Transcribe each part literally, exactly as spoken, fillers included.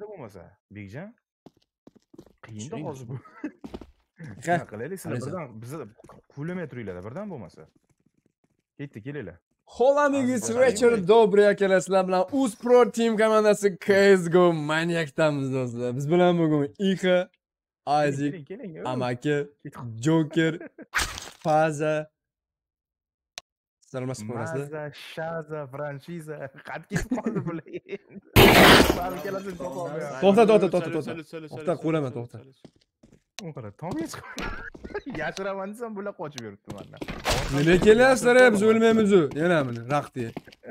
mayli bo'lmasa. Bekjon. Qiyinda hozir bu. Aka. Shunaqa qilaylik, sizlar birdan bizni quvlamay turinglar birdan bo'lmasa. Ketdi, kelinglar. Xo'lamigis вечер добрый akalar, sizlar bilan Uzpro Team komandasi C S G O Maniac'damiz do'stlar. Biz bilan bugun Ixa, Isaac, Amaki, Joker, Faza. Salomasiz bo'lasizlar. Maza, Shaza, franchiza, qad ketib qoldi bular endi. Bari kelasizlar to'xtab. To'xta, to'xta, to'xta, to'xta. To'xta, qo'lama, to'xta. U qara, tomga chiqib. Yashiraman desam bular qochib yuribdi mendan. Nega kelasizlar, biz o'lmaymiz-ku. Yana meni raqti.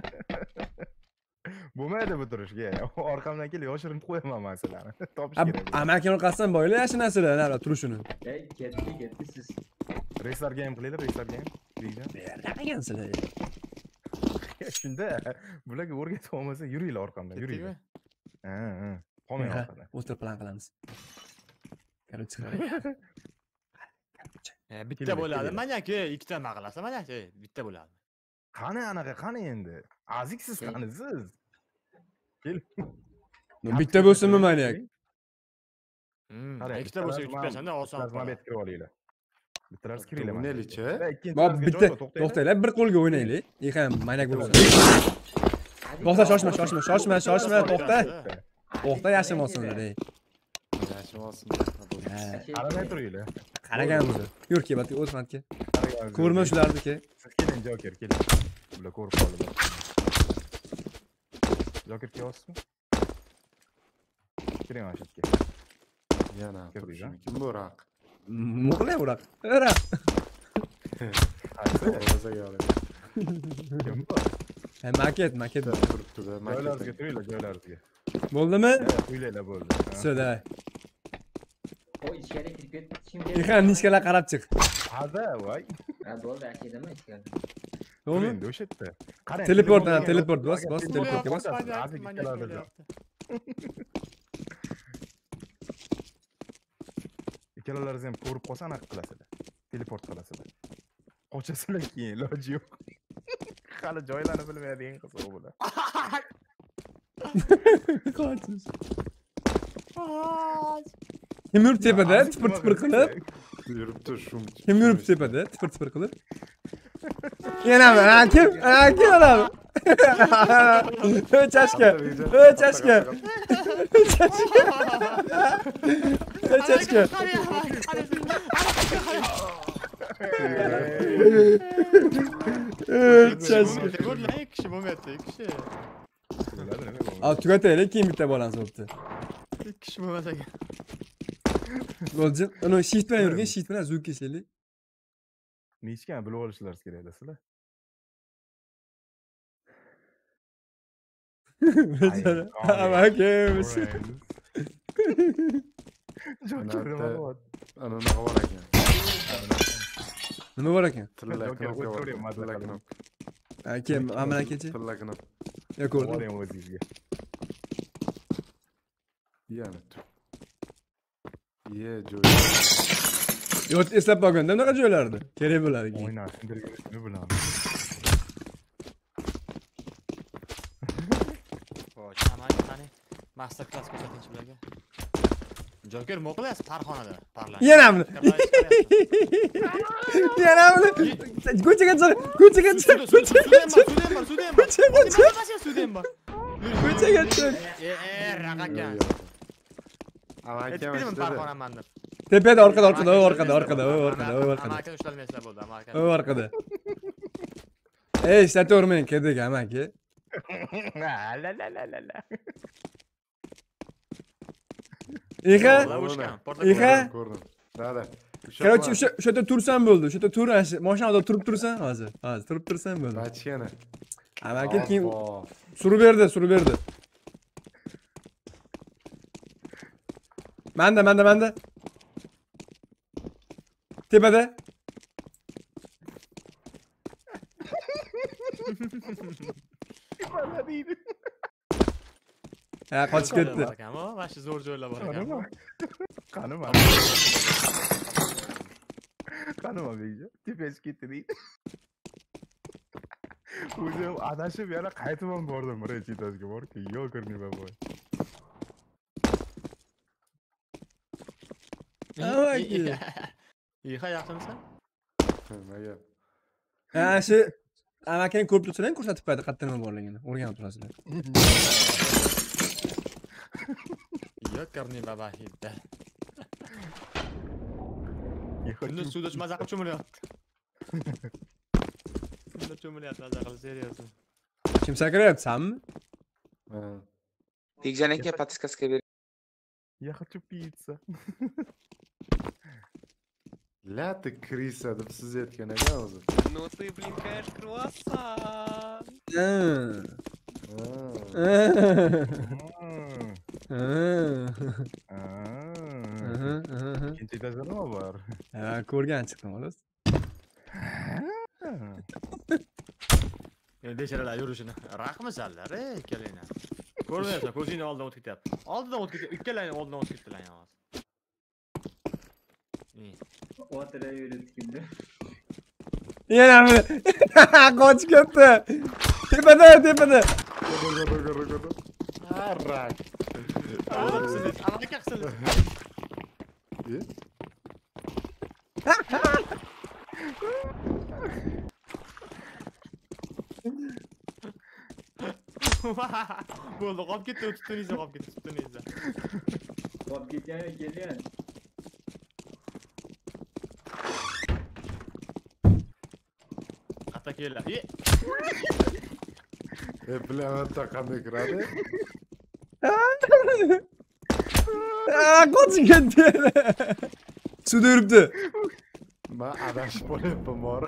Bo'lmaydi bu turishga. Orqamdan kelib yoshirinib qo'yaman men sizlarni. Topish kerak. Amakini orqasidan boyla yashinasizlar, nari turishini. Ey, ketdi, ketdi siz. Restart game qilaylik, restart game. Deygan. Beramansizlar. Shunda bularga o'rgatib olmasa yuringlar orqamdan, yuringlar. Ha, ha. Qolmang orqada. O'tir plan qilamiz. Короче, bitta bo'ladi. Manaki ikkita nima qilasiz? Manaki bitta bo'ladi. Qani anaqa, qani endi? Aziksiz qani siz? Kel. Bitta bo'lsinmi maniak? Hmm, ikkita bo'lsa yutib bersanda oson. Mazmabet kirib olinglar. Bittalarsiz kiringlar. O'ynaylikchi. Bop, bitta to'xtanglar, bir qo'lga o'ynaylik. Ixa maniak bo'lsin. To'xta, shoshma, shoshma, shoshma, shoshma, to'xta. To'xta, yashim olsinlar, ey. Yashim olsin. Qaramay turinglar. Qaraganmiz. Yur ke, batga o'z matga. Ko'rma shularniki. Siz keling, Joker, keling. Bular ko'rib qoldi. Joker kelyapsizmi? Kiring mana shu yerga. Yana kim bu raq? Muqlay uraq. Uraq. Kim bu? Ha, maket, maket. Turibdi-da, Joylaringizga turinglar, joylaringizga. Bo'ldimi? Uylaylar bo'ldi. So'da. O ichkari kirib ketdi. Kim Ixa nichkalar qarab chiq. Hada, voy. Ha, bo'ldi, akidami ichkari. To'g'rimi? Endi o'sha yerda. Qarang. Teleport, teleport bos, bos, teleportga bos. Ikkalalaringiz ham ko'rib qolsa anaqa qilasizlar. Teleport qilasizlar. Qochasizlar keyin iloji yo'q. Hali joylarni bilmaydigan qiz u bular. Qochish. Kim yuribdi tepada, tipir-tipir qilib? Yuribdi shum. Kim yuribdi tepada, tipir-tipir qilib? Yana men, ha kim? Ha kim olam? Ey chashka. Ey chashka. Ey chashka. Ey chashka. Bo'ldi, kishi bo'lmayapti, kishi. Al tugataylik, keyin bitta bolamiz bo'pti. Kishi bo'lmasa ekan. Bo'ldi. Uni shift bilan yurgin, shift bilan zuk kesaylik. Nechkan bilib olishlaringiz kerak sizlar. Bechora. Amakimiz. Joker nima bor? Ana nima bor ekan? Nima bor ekan? Tilla knopka bor. Tilla knopka. Aka, mana akachi. Tilla knopka. Ya ko'rdim. Boring o'zingizga. Yana. Ye, joy. Yo'q, eslab qolganda bunaqa joylardi. Kerak bo'ladi keyin. O'ynar, sindirishni bilaman. Xo'sh, amaki qani? Master class ko'rsatingchi bularga. Joker nima qilyapsiz Farxonada? Parlament. Yanamni. Yanamni. Ko'chaga chiq, ko'chaga chiq, ko'chaga chiq. Sudem bor, sudem bor. Ko'chaga chiq. Sudem bor. Ko'chaga chiq. E, raqakan. Amakam Aytdim Farxonaman deb. Tepada, orqada, orqada, orqada, orqada, orqada, orqada. Amakani ushlolmaysizlar bo'ldi, amakani. Orqada. Ey, ishlatavermang, kedik amaki. La la la la la. Ixa, Ixa. Ko'rdim. Dada. Короче, o'sha o'sha yerda tursan bo'ldi. O'sha yerda tur, mashinada turib tursan hozir. Hozir turib tursan bo'ldi. Bachkana. Amaki keyin surib berdi, surib berdi. Manda, manda, manda. Tepada. Mana deydi. Ha, qochib ketdi. Mana shu zo'r joylar bor ekan. Qanima. Qanima Bekjon. Tepasi ketdi deydi. O'zim adashib yana qaytib ham bordim Rechitasiga borki, yo'q ko'rmayman boy. amaki. Iha yaxshimisan? Nimaga? Ha, shu amakining ko'p tursalar ko'rsatib qo'yadi qayerda nima borligini. O'rganib turasizlar. Yo'q, baba hidda. Bunda suvda maza qilib cho'milyapti. Bunda cho'milyapti, maza qilib, seriously. Kim sakrayapti, sanmi? Ha. Bekjon aka podpiskaga bering. Я хочу pizza. Lati krisa deb siz aytgan ekan o'zi. Ну ты, блин, конечно, круассан. Ha. Ha. Ha. Ha. Ikkinchida nima bor? Ha, ko'rgan chiqdim, xolos. Endi becharalar yurishini raqmisanlar, ey, ikkalanglar. Ko'rmayapsan, ko'zingni oldidan o'tib ketyapti. Oldidan o'tib ketyapti, ikkalangni oldidan o'tib ketdilar hozir. O'tiraverib kimdi? Yana mi? Qochib ketdi. Tepada, tepada. Arrak. Oğlum siz, amaki qilsiz. E? Bo'ldi, qolib ketdi, tutuningizda qolib ketdi, tutuningizda. Qolib ketgan kelgan. Qatta kellar. E, E bilaman qanday kiradi? Ha, qochib ketdi. Suvda yuribdi. Men adashib qolyapman bor.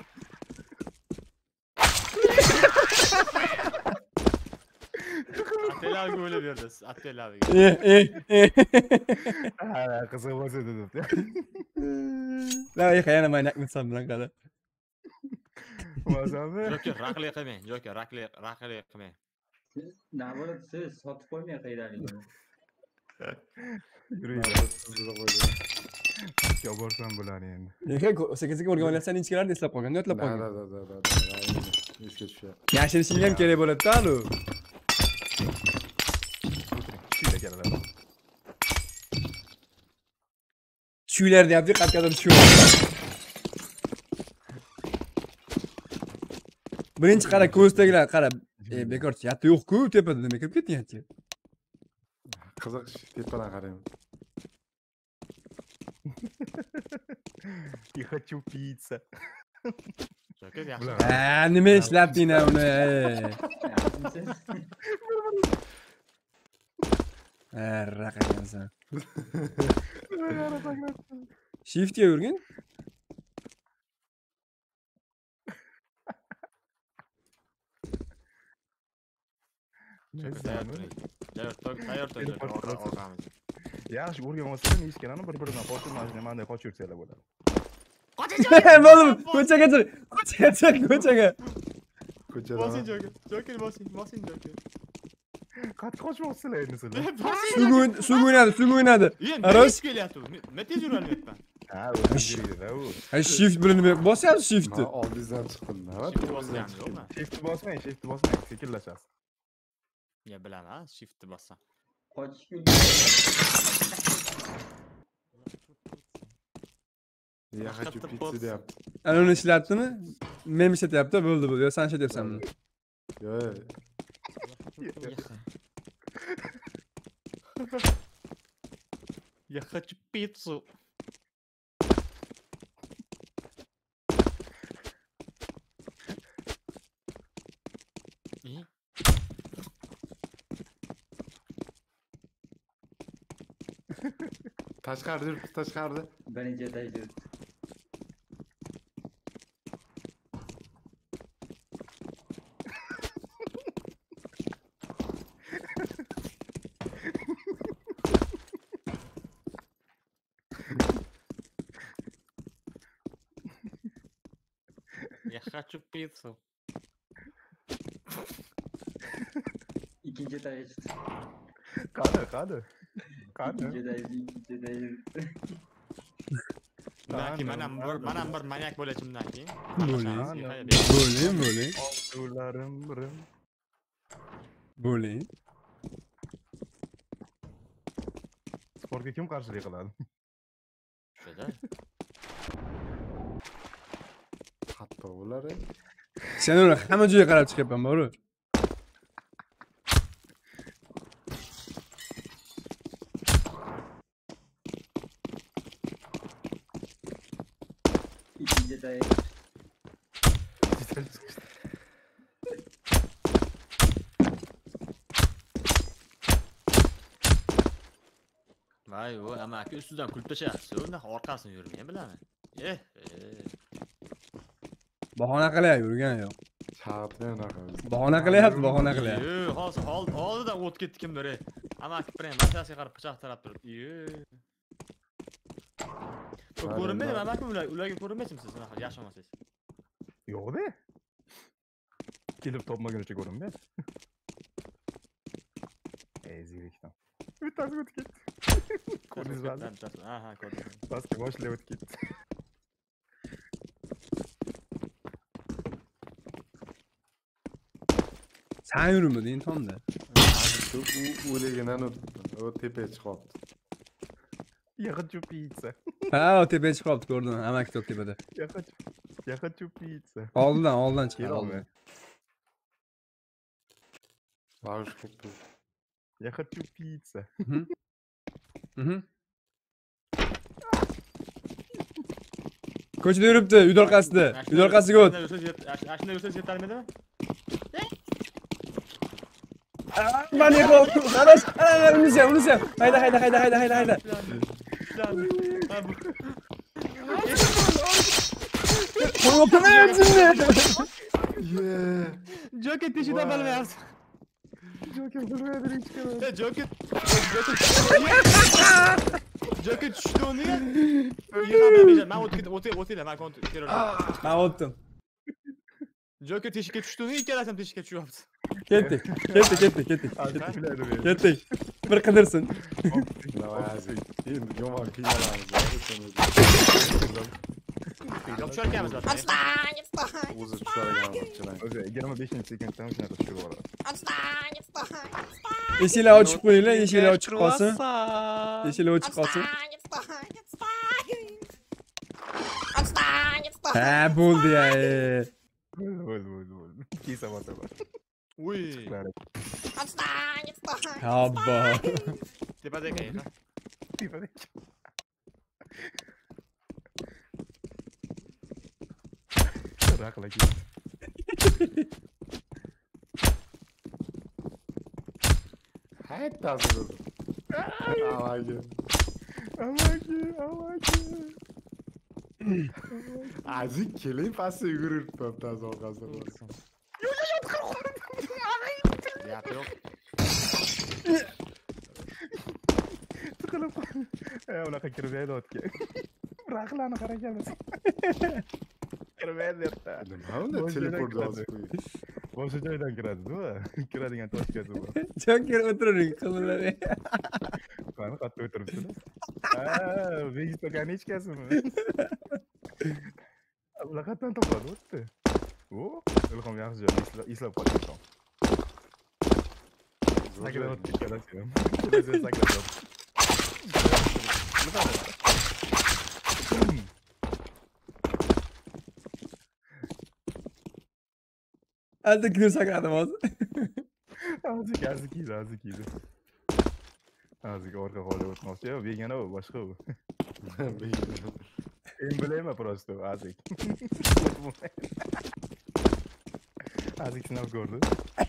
Atelaga o'ylab berdi, atelaga. Eh, eh, eh. Ha, qiziq bo'lsa debdi. La, yo'q, yana manyak bilan qara. Mazami? Joker, raqli qilmang, Joker, raqli, raqli qilmang. Naborat siz sotib qo'ymay qaydaligini. Yuraydi. Yo borsam bo'ladi endi. Lekin sekin-sekin o'rganayotsan, inchkalarni eslab qolganda yodlab Da qolgan. da da da da. Esga tushyapti. Yashirishing ham kerak bo'ladi-da, alo. Shuyda kelalar. Shuylar deyapti, qatqadir shu. Birinchi qara ko'zdagilar qara. E, bekorchi, yatta yo'q-ku, tepada nima kirib ketyapti? Qiziq, tepadan qarayman. Я хочу pizza. Joker yaxshi. Ha, nima ishlatding-a uni? Ha, raqagansan. Shiftga yurgin. Tayyor turing. Tayyor, tayyor turing. Yaxshi o'rgan olsam, eshiklarni bir-biridan qochib, mana shunday manday qochib yursanglar bo'ladi. Bo'ldim, ko'chaga chiq, ko'chaga chiq, ko'chaga. Ko'chada. Bosing Joker, Joker bosing, bosing Joker. Qattiq qochmoqsizlar endi sizlar. Sugun, sugun o'ynadi, sugun o'ynadi. Aros. Nima kelyapti? Men tez yurolmayapman. Ha, o'zingizda u. Ha, shift bilan nima bosyapsiz shiftni? Men oldingizdan chiqdim, nima? Shift bosganmi, yo'qmi? Shift bosmang, shift bosmang, sekinlashasiz. Ya bilaman, shiftni bossam. Qochishga Ya хочу pizza deyapti. Ana uni ishlatdimi? Men ishlatyapti, bo'ldi bu. Yo, sen ishlatyapsan buni. Yo'q. Я хочу пиццу. И? Tashqarida yuribdi, tashqarida. birinchi etajda. Я хочу пиццу. Ikkinchi etajga chiqdi. Qani, qani. Qani. Ikkinchi etajda, ikkinchi etajda. Bundan keyin mana bir mana bir manyak bo'lachimdan keyin. Bo'ling. Bo'ling. Bo'ling, bo'ling. Orzularim birim. Bo'ling. Sportga kim qarshilik qiladi? kuchli-da. Hatto ular. Sen uni hamma joyga qarab chiqyapman, bor-ku. ikkinchi day Voy, u amaki ustidan kulib tashlayapsiz. Unda orqasini yurmay bilaman. Eh, eh. Bahona qilyapti, yurgan yo'q. Chaqatgan unaqa. Bahona qilyapti, bahona qilyapti. Yo, hozir hol oldidan o't ketdi kimdir, ey. Amaki bilan masalasiga qarab pichoq tarab turibdi. Yo. Ko'rinmaydi, amaki ular ularga ko'rinmaysizmi siz unaqa yaxshi olmasangiz? Yo'q-da. Kelib topmaguncha ko'rinmaydi. Ey, zirikdan. Bittasi o'tib ketdi. Ko'rdingizmi? Aha, ko'rdim. Pastga boshlab o'tib ketdi. Sen yurmading tomda. Shu o'ligidan o'tdi. O tepaga chiqibdi. Yaxshi pizza. Ha, o tepaga chiqib qolibdi, ko'rdim. Amaki top tepada. Yaxshi. Yaxshi pizza. Oldidan, oldidan chiqdi. Kelolmay. Bag'ish qilibdi. Yaxshi pizza. Mhm. Ko'chada yuribdi, uy orqasida. Uy orqasiga o't. Ashna yursangiz yetarmidimi? Mana yo'q. Qarash, ana unisi ham, unisi ham. Hayda, hayda, hayda, hayda, hayda, hayda. Qo'yibmi o'zingni? Yeah. Joker teshidan bilmayapsiz. Joker bilmaydi hech kim. E, Joker. Joker tushdi o'rniga. Men o'tib o'tib o'tib men kont terror. Men o'tdim. Joker teshikka tushdi o'rniga ikkalasi ham teshikka tushyapti. Ketdik, ketdik, ketdik, ketdik. Ketdik. Ketdik. Bir qidirsin. Endi yomon qiynalamiz. Yo'q tushayotganmiz zaten. O'zi tusharagan chiran. O'zi yigirma beshinchi sekunddan shunaqa tushib oladi. Eshiklar ochib qo'yinglar, eshiklar ochib qolsin. Eshiklar ochib qolsin. Ha, bo'ldi ya. Bo'ldi, bo'ldi, bo'ldi. Kiysa bo'lsa bor. Uy. Abba. Tepada ekan, ha. Tepada. Raqla ketdi. Hattasi bo'ldi. Amaki. Amaki, amaki. Azik keling pastga yugurib turibdi orqasidan. Gap yo'q. Tiqilib. E, unaqa kirmaydi otga. Raqlani qaraganmiz. Kirmaydi yerda. Nima unda teleport yozib qo'ydi. Boshqa joydan kiradi-ku. Kiradigan tochkasi bor. Joker o'tiring, qizlar. Qani qattiq o'tiribsiz. Ha, vegetarian hechkasimi? Ular qatdan topadi, o'tdi. O, ilhom yaxshi joy, eslab qoldim. Sakrab o'tdi ikkalasi ham. Ikkalasi sakrab o'tdi. Hadi gidip sakladım hozir. Azıcık azıcık iyiydi, azıcık iyiydi. Azıcık orqa qo'lga o'tmoqchi, yo, begona u, boshqa u. Emblema просто, azıcık. Azıcık sinab ko'rdi.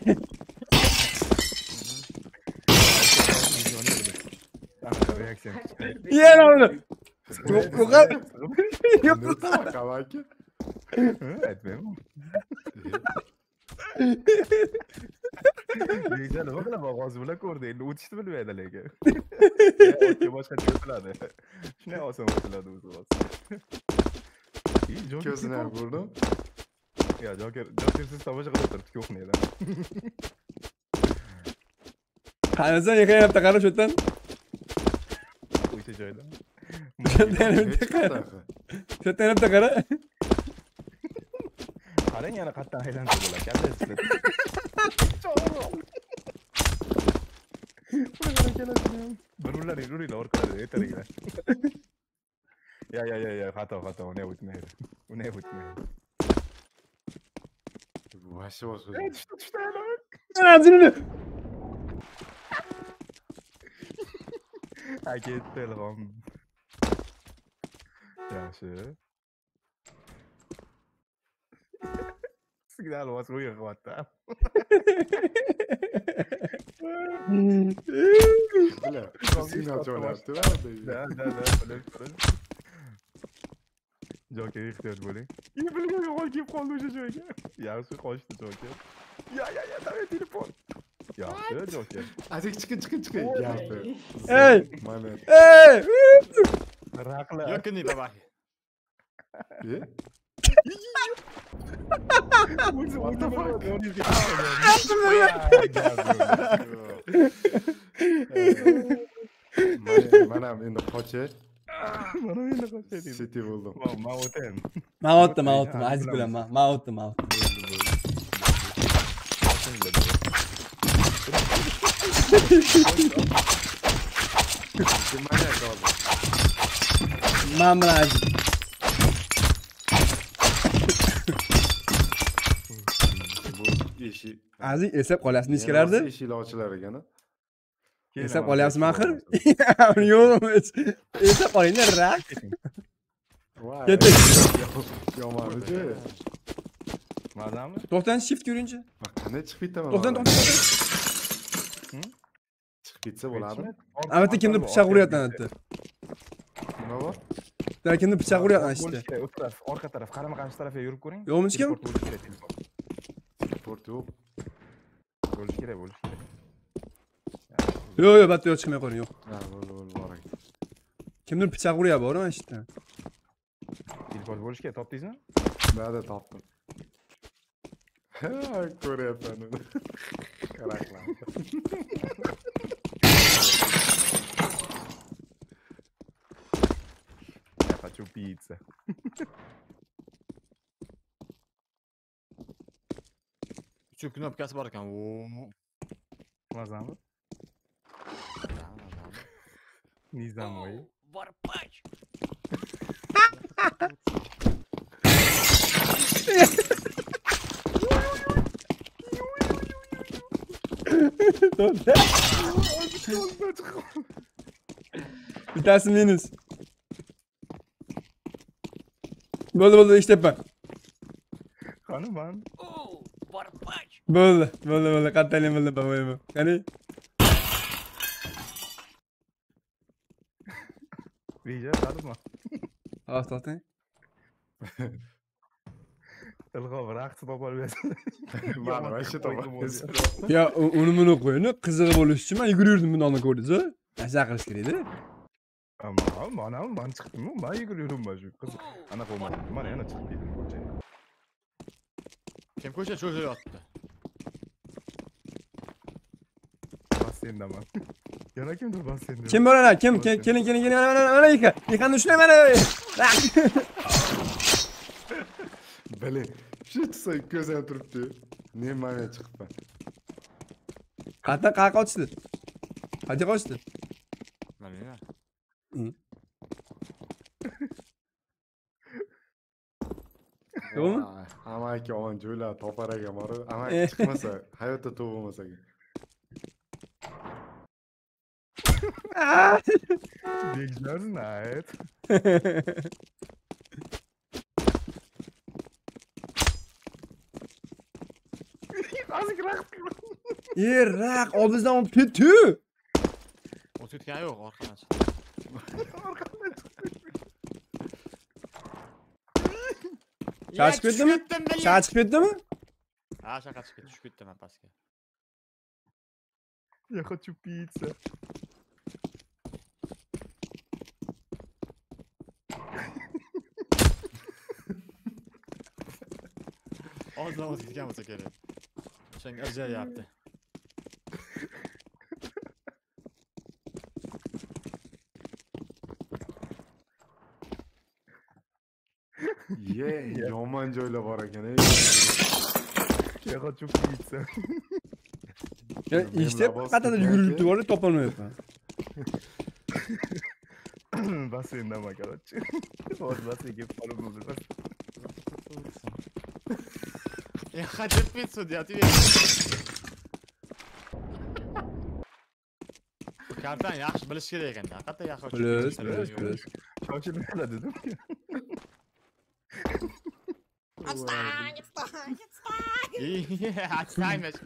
Reaksiya. Yer onu. Yok yok. Yok. Kavaki. Aytmayman. Reja nima qilaman, hozir bilan ko'rdi, endi o'tishni bilmaydi lekin. O'tga boshqacha o'tiladi. Shunday oson o'tiladi o'zi hozir. Ko'zini ham ko'rdim. Ya, Joker, Jokersiz tomosha qilib o'tiribdi ko'hniyada. Qanasan yiqayapti, qara shu yerdan. O'sha joyda. Shu yerdan qara. Shu yerdan qara. Qarang, yana qayerdan aylantirib bo'ladi. Qanday sizlar? Bir ular yuringlar orqada, aytaringlar. Xato, xato, uni o'tmaydi. Uni o'tmaydi. Vashi boshqa. Ey, tushdi, tushdi, ana. Azini. Ha, ketdi ilg'om. Yaxshi. Signal was qo'yib qo'yapti. Bile. Signal jo'natdi. Da, da, da, bilib turib. Joker ehtiyot bo'ling. Ey, bilgan gol kelib qoldi o'sha joyga. Yaxshi qochdi Joker. Ya, ya, ya, davay telefon. Yaxshi Joker. Azik chiqin, chiqin, chiqin. Gapdi. Ey! Mana. Ey! Raqla. Yo'qni babahi. E? O'zi What the fuck? Mana, mana endi qochi. Mana endi qochadi. City bo'ldim. Men o'tayin. Men o'tdim, men o'tdim. Aziz bilan men, men o'tdim, men o'tdim. Mana qoldi. Men bilan Aziz. Bu eshik. Aziz eslab qolyapsizmi ichkarida? Eshiklar ochilar ekan. Eslab qolyapsizmi axir? Yo'q, eslab qolinglar, rak. Ketdik. Yomonmi? Mazami? To'xtang, shift ko'ringchi. Bak qanday chiqib ketaman? To'xtang, to'xtang. Chiqib ketsa bo'ladimi? Albatta kimdir pichoq uryapti albatta. Nima bor? Dar kimdir pichoq uryapti işte. O'z taraf, orqa taraf, qarama-qarshi tarafga yurib ko'ring. Yo'qmi hech kim? Bo'lishi kerak telefon. Port yo'q. Bo'lishi kerak, bo'lishi kerak. Yo'q, yo'q, batta yo'q chiqmay qo'ying, yo'q. Ha, bo'ldi, bo'ldi, bor ekan. Kimdir pichoq uryapti, bor mana işte. Telefon bo'lishi kerak, topdingizmi? Ba'da topdim. Ha, ko'ryapman uni. Qaraqlar. Я хочу пицца. Uch knopkasi bor ekan. Oo. Mazami? Nizamoi. Varpaç. Bittasi minus. Bo'ldi, bo'ldi, ishlayapman. Qaniman? Oo, varpaç. Bo'ldi, bo'ldi, bo'ldi, qattaylik bo'ldi, bo'ldi. Qani? Reja, qadimi? Xo'p, to'xtang. Ilg'om raqs topa olmaysan. Mana vashi topamiz. Ya, uni buni qo'ying, qizig'i bo'lish uchun men yugurdim bundan ko'rdingiz-ku? Nasha qilish kerak-da. Ama, mana man chiqdimmi? Men yugurdim mana shu qiz. Ana qo'ymadim. Mana yana chiqib ketdim ko'chaga. Kim ko'cha cho'zayapti? Bassendaman. Yana kimdir bassenda? Kim bor ana? Kim? Keling, keling, keling, mana mana yika. Yikani ushlay mana. Biling, shu chiqsa ko'zim turibdi. Men mana chiqibman. Qayerdan qayerga qochdi? Qayerga qochdi? Bilmayman. Yo'qmi? Amaki on jo'ylar topar ekan bor. Amaki chiqmasa, hayotda tug'ilmasa ekan. Big John Knight. Azıcık raqs. Yer, raq, obizdan olib ketdi. O'tib ketgan yo'q, orqadan chiqdi. Chiqib ketdimi? Chiqib ketdimi? Ha, shaqa chiqib ketdi, tushib ketdim men pastga. Я хочу пицца. Og'zidan o'tib ketgan bo'lsa kerak. O'shanga ajrayapti. Ye, yomon joylar bor ekan. Я хочу пицца. Ya işte qayerda yugurib turibdi, topolmayapman. Basseyndan makalachchi. O'z basseynga qolib bilmas. Я хочу пиццу, дядя. Kartan yaxshi bilish kerak ekan. Haqiqatda yaxshi. Plus, plus, plus. Shoshilib qoladi dedim. Отстань, отстань, отстань. Отстань.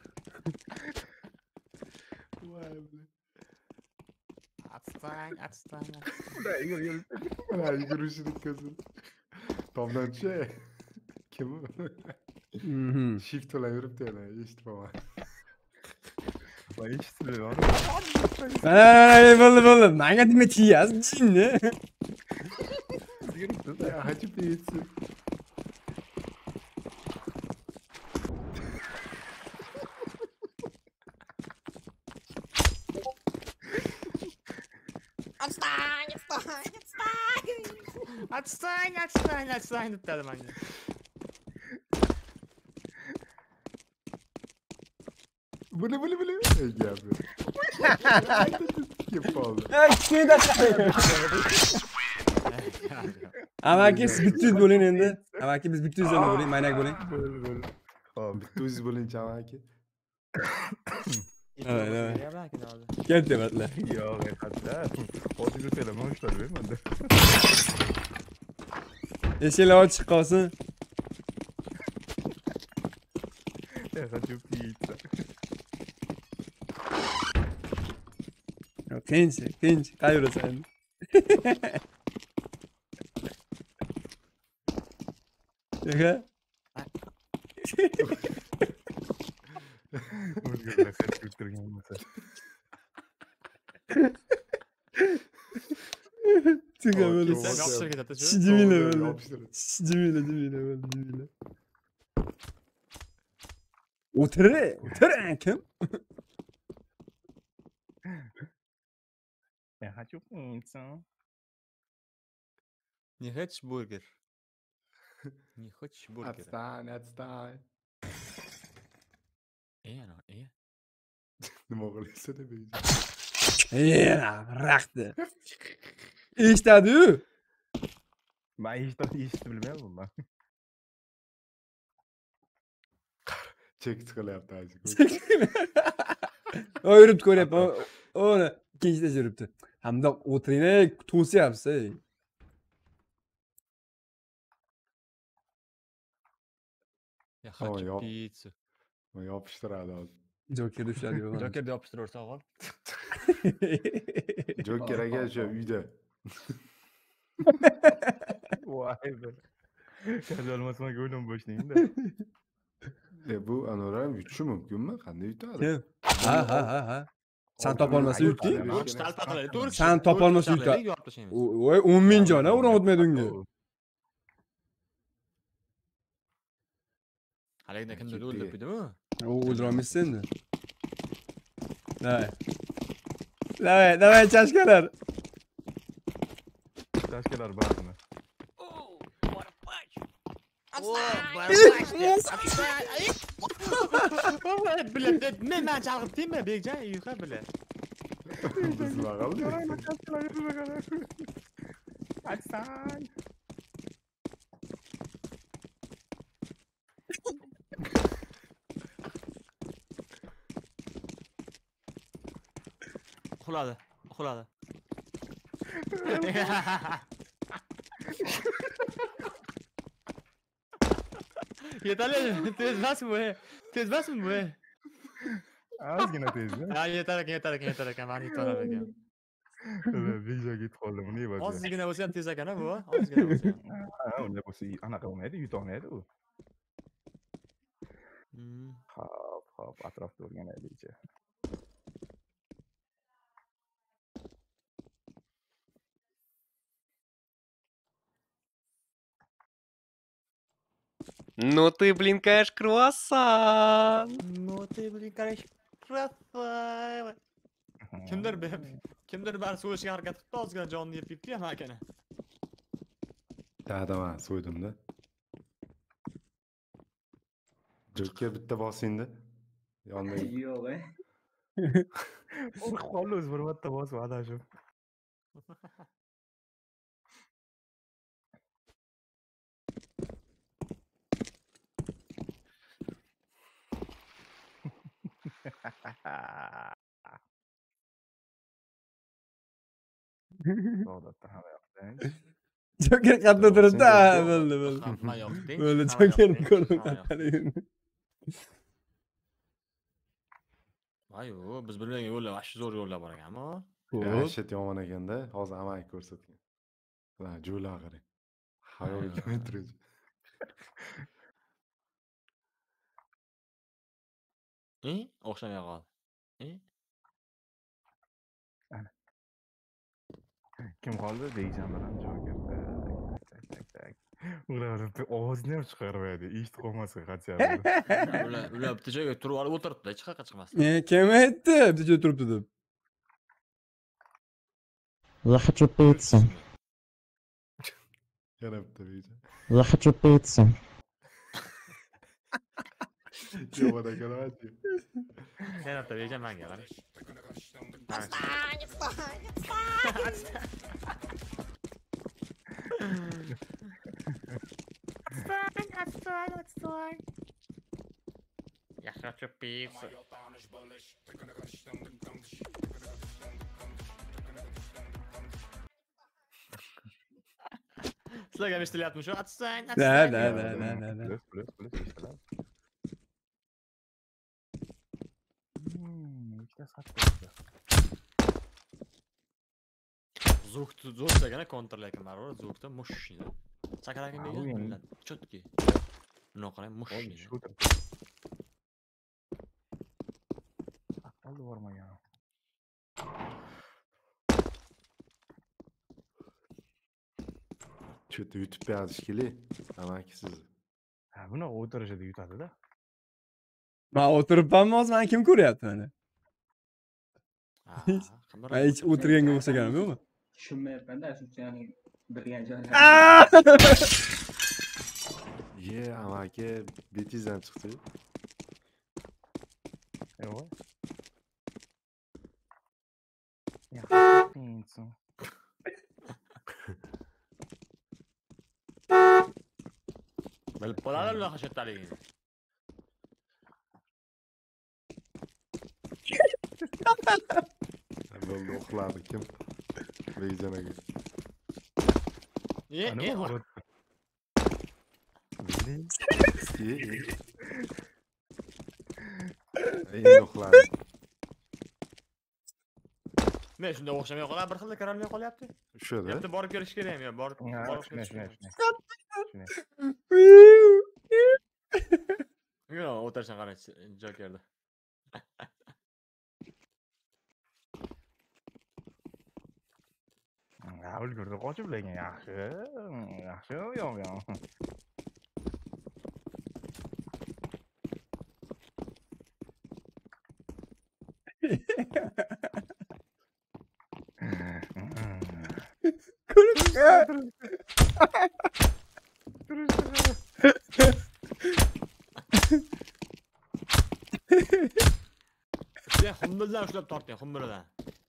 Отстань, отстань. Yur, yur. Ha, yugurishini ko'zim. Tomdan tushay. Kim u? Mhm. Shift bilan yuribdi yana, eshitmayman. Ben hiç istemiyorum. Ay, bo'ldi, bo'ldi. Menga nima tiyasiz, jinni? Yuribdi. Ya, хочу pizza. Отстань, отстань, отстань. Отстань, отстань, отстань deb dedi menga. Bu ne, bu ne, bu ne? Ey geldi. Kim oldu? Ay, kuyda. Amaki siz bittiniz bo'ling endi. Amaki biz bittiniz endi bo'ling, maynak bo'ling. Böyle böyle. Hop, tuz bo'lincha amaki. Evet, evet. Ya belki de abi. Kel tevatlar. Yok hatta. Odini söyleme hoşlar değil mi? Eshiklar ochiq qolsin. Я хочу пицца. Tinch, tinch. Qayerasan endi. Aka. O'zgalar ses keltirgan bo'lsa. Tinga bo'ldi. Sen yopishtirib ketadi shu. Jimila bo'ldi. Yopishtirib. Jimila, jimila bo'ldi, jimila. O'tir, o'tir kim? Я хочу пиццу. Не хочешь бургер? Не хочешь бургер? Отстань, отстань. E ano, e. Nima qilyapsan deb ey. Yana, raqdi. Eshitadi-yu. Ben hiç de hiç bilmiyorum ben. Chek chiqilyapti hozir. O yuribdi, ko'ryapman. O'ni ikkinchida yuribdi. Hamda o'tiringlar, to'siyapsiz, ey. Ya Tamam, хочу yop. pizza. Yopishtiradi hozir. Joker ushladi. Joker de yopishtirsa ol. Joker aka o'sha uyda. Vay be. Kaç olmasına gördüm boşlayayım da. E bu anoram yutishi mumkinmi? Qanday yutadi? Kim? Ha, ha, ha, ha. Sen topolmasa yutding. To'g'ri, talpa qiladi. To'g'ri. Sen topolmasa To'g'ri, yutadi. yop tashlaymiz. Voy, o'n ming jona urib o'tmaydi unga. Haligida kimdir o'ldirib qo'ydimi? O o'ldira olmaysiz endi. Davay. Davay, davay chashkalar. Taşkeler bakma. О, барбач. O, Отстань. barbash. Biladi, men men chalg'ib deymi, Bekjon, yuqa biladi. Biz maqaldi. Açsan. Uxladi, uxladi. Yeterli, tez emasmi bu? Tez emasmi bu? Azgina teyze. Ya yetar ekan, yetar ekan, yetar ekan, meni yutarar ekan. Bir joyga yetib qoldim, ne bo'ldi? Ozgina bo'lsa ham tez ekan-a bu, ozgina bo'lsa ham. Ha, unda bo'lsa anaqa bo'lmaydi, yutolmaydi u. Hmm. Hop, hop, atrofda o'rganaylikchi. Ну ты, блин, конечно, круассан. Ну ты, блин, конечно, красава. Kimdir be, kimdir bari so'yishga harakat qilibdi, ozgina jonni yeb ketdi ham akani. Dadaman so'ydimda. Joker bitta bosingda. Yonda Yo'q, e. Qo'lni o'z bir marta bosib adashib. Odatda hamma yoqda. Joker qatda turibdi. Ha, bo'ldi, bo'ldi. Hamma yoqding. Bo'ldi, Joker ko'rib qatdan. Ayo, biz bilmagan yo'llar, ashi zo'r yo'llar bor ekanmi? Ya shit yomon ekanda, hozir amak ko'rsatgan. La, jo'la qarang. Hayol kilometr. E? O'xshamay qoldi. E? Kim qoldi? Beyjan bilan Joker. Tak, tak, tak. Ular ovozini ham chiqarmaydi. Eshitib qolmasin qachon. Ular ular bitta joyga turib olib o'tiribdi, hech qayerga chiqmasdan. E, kim aytdi? Bitta joyda turibdi deb. Я хочу пиццу. Yana bitta beyjan. Я хочу пиццу. Yomon ekan aytdi. Yana bitta bejam menga qarang. Отстань, отстань, отстань! Отстань, отстань, отстань! Я хочу пиццу. Sizlarga ham eshitilyaptimi shu? Отстань, Da, отстань. da, da, da, da, da. Plus, plus, plus eshitilar. Hmm, ikkita satdi. Звук zo'r degani kontrlar ekan baribir, звукda mushni. Sakaragim degan, chotki. Buni qarang, mushni. Aqalli bormagan. Cho'ta yutib yozish kerak. Amaki siz. Ha, buni o'tirishida yutadi-da. Men o'tiribmanmi hozir? Meni kim ko'ryapti meni? Ha, Men hech o'tirganga o'xshaganim yo'qmi? Tushunmayapman-da, shuncha ya'ni bilgan joylar. Ye, amaki betizdan chiqdi. Yo'q. Ya, pinso. bilib qoladi ular hashatdaligini. Bo'ldi, uxladi kim? Beyjan aka. Ye, Ana ye, bu bor. Ye, ye. Endi uxladi. men shunda o'xshamay qoladi, bir xilda kirolmay qolyapti. Shu-da. Endi borib kelish kerakmi yo, borib Ha, borib shunday, kelish shunday, kerak. shunday. Yo, o'tirishni qarang, Jokerda. Ha, ulgurdi, qochib lekin yaxshi. Yaxshi, yo'q, yo'q. Sen xumbildan ushlab torting, xumbilidan.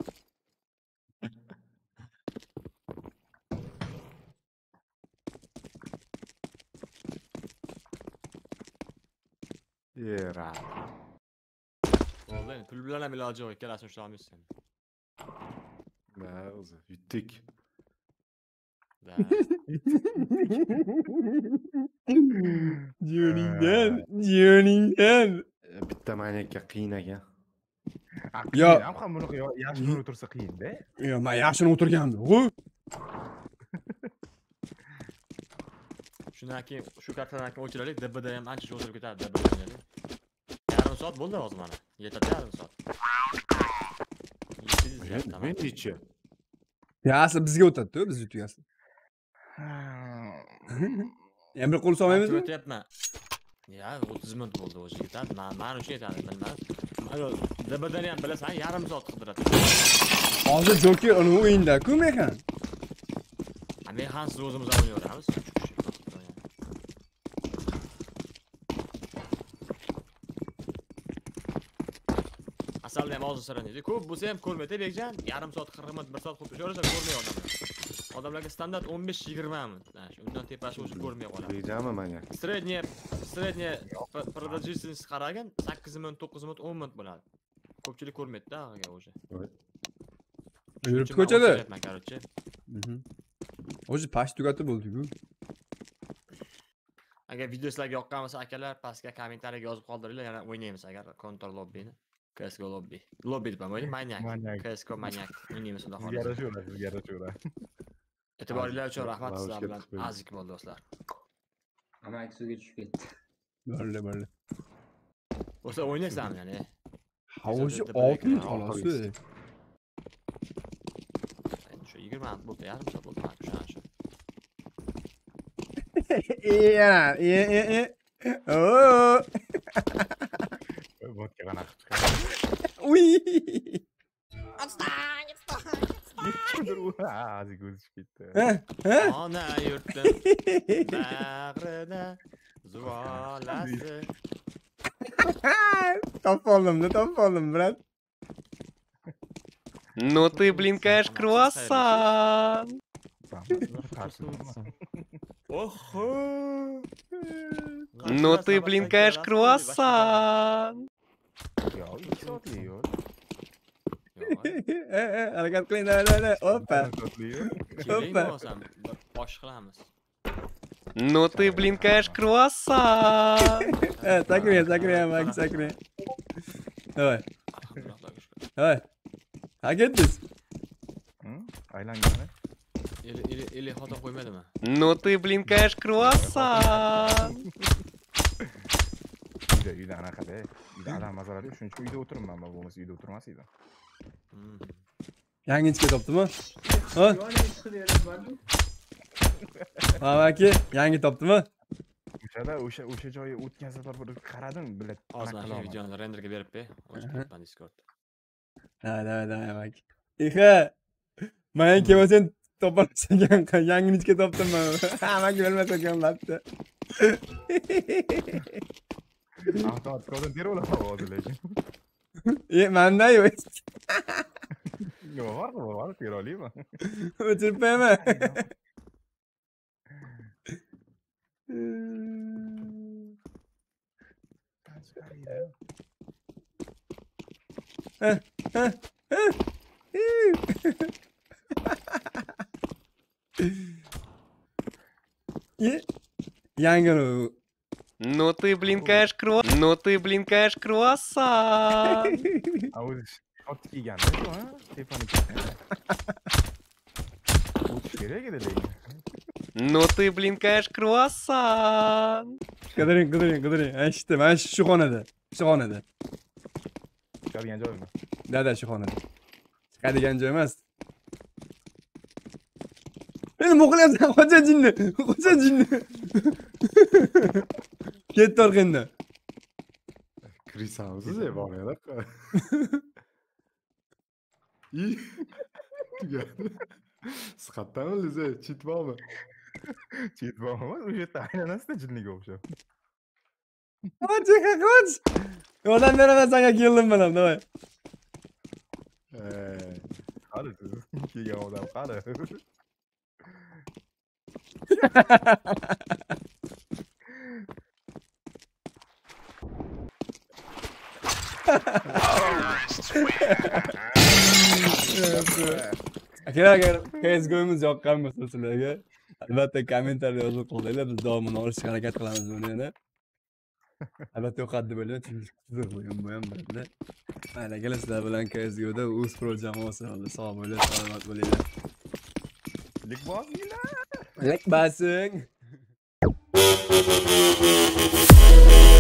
Yera. Bo'ldi, pul bilan ham iloji yo'q, ikkalasini ushlab olmaysan. Ma, o'zi yutdik. Da. Joningdan, joningdan. Bitta manyakka qiyin ekan. Yo. Ham ham buni yaxshi ko'rib tursa qiyin-da. Yo, men yaxshini o'tirgandim. G'u. Shundan keyin shu kartadan keyin o'chiraylik, D B da ham ancha cho'zilib ketadi, D B o'ynaylik. Yarim soat bo'ldi hozir mana. Yetadi yarim soat. Men necha? Ya, asli bizga o'tadi-ku, biz yutgansiz. Yana bir qo'l solmaymizmi? O'tyapman. Ya, o'ttiz minut bo'ldi o'zi yetadi. Men men uchun yetadi, bilmadim. Ayo, D B dan ham bilasan, yarim soat qidiradi. Hozir Joker uni o'yinda-ku mehan. Men ham siz o'zimiz o'ynaveramiz. Asalda ham hozir sirin deydi. Ko'p bo'lsa ham ko'rmaydi, Bekjan. Yarim soat, qirq minut, bir soat xuddi o'sha ko'rmay odamlar. Odamlarga standart o'n besh yigirma minut. Undan tepasi o'zi ko'rmay qoladi. Bejami manyak? Sredniya, sredniya продолжительность qaragan sakkiz minut, to'qqiz minut, o'n minut bo'ladi. ko'pchilik ko'rmaydi-da aka o'sha. Yuribdi ko'chada. Aytman, короче. O'zi past tugatib bo'ldi-ku. Agar video sizlarga yoqqan bo'lsa akalar, pastga kommentariyaga yozib qoldiringlar, yana o'ynaymiz agar Counter Lobby'ni. C S G O Lobby. Lobby deb ham o'ylaydi, Maniac. C S G O Maniac. O'ynaymiz unda Sizga yarashaveradi, sizga yarashaveradi. E'tiboringlar uchun rahmat, sizlar bilan azik bo'ldi do'stlar. Amak suvga tushib ketdi. Bo'ldi, bo'ldi. O'sa o'ynaysanmi ya'ni? Ha, o'zi oltin xolos. Shu yigirma bo'ldi, yarim soat bo'ldi mana shu shu. Iya, iya, iya. Oo. Vodka qana qilib chiqadi. Uy. Отстань, отстань, отстань. Azik o'zib ketdi. Ona yurtim bag'rida zuvolasi. Topib oldim, topib oldim, brat. Ну ты, блин, конечно, круассан. Oho! Ну ты, блин, конечно, круассан. Yo, ikki soatli yo'l. Eh, eh, harakat qiling, da, da, da. Hoppa. Hoppa. Bosh qilamiz. Ну ты, блин, конечно, круассан. Eh, sakriya, sakriya, mak, sakriya. Давай. Давай. Haketsiz. Aylangani. Eli eli eli xato qo'ymadimi? Ну ты, блин, конечно, круассан. Uyda, uyda anaqada. Uyda adam mazaladi. Shuning uchun uyda o'tiribman, men bo'lmasa uyda o'tirmas edim. Yangi ichki topdimi? Ha? Yo'lga chiqib yuribman. Ha, aka, yangi topdimi? O'shada o'sha o'sha joyi o'tgan safar bir qaradim, bilat. Hozir mana shu videoni renderga berib ber. O'chirib Discord. Da, da, da, mak. Ixa. Men kelmasan topasan yangi ichki topdim-man. Ha, mak bilmasa ekan labda. Avtomatdan terolama hozir lekin. E, menda yo'q. Yo, var, var, terolima. O'chirib qo'yaman. Eh, eh, eh. Ye. Yangi Ну ты, блин, конечно, круассан. Ну ты, блин, конечно, круассан. O'zi shot kiygan-da shu, ha? Telefonni kiygan. O'tish kerak edi lekin. Ну ты, блин, конечно, круассан. Qidiring, qidiring, qidiring. Eshitdim, mana shu xonada. Shu xonada. Chiqadigan joymi? Da, da, shu xonada. Chiqadigan joy emas. Meni mo'qilyapsan, xo'ja jinni. Xo'ja jinni. Ketdi orqangdan. Kirisansiz e bor yana. İyi. Siqatdanmi Liza? Chitbomi? Chitbomi? O'sha yerda aylanasida jinniga o'xshab. Qoch, qoch. Yordam beraman senga keldim bilan, davay. Ey. Qani siz kelgan odam qani. Akalar, agar C S G O'miz yoqqan bo'lsa sizlarga, albatta kommentariyada yozib qo'yinglar, biz davomini olishga harakat qilamiz buni yana. Albatta yoqadi deb o'ylayman, chunki qiziq bo'lgan bu ham bizda. Mayli, akalar, sizlar bilan C S G O'da UzPro jamoasi oldi. Sog' bo'linglar, salomat bo'linglar. Lik bosinglar. Lik bosing.